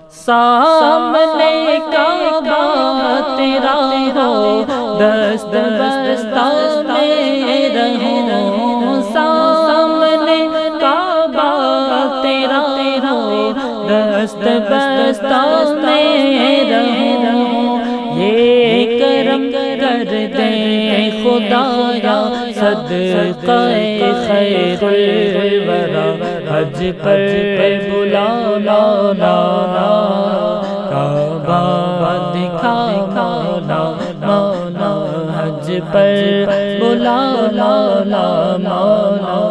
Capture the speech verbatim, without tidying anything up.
सामने काबा तेरा हो, दस्त बस्ता में रहूं। सामने काबा तेरा हो, दस्त बस्ता में रहूं। ये करम कर दे खुदाया, सदक़े खैरुल वरा, हज पर बुला मौला। काबा दिखा मौला मौला, हज पर बुला मौला मौला।